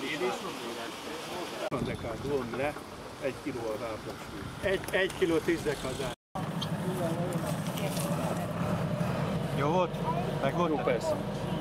dekát von le 1 kiló az átlagsúly. 1 kiló 10 dekát. Jó volt? Meg volt? Jó, persze.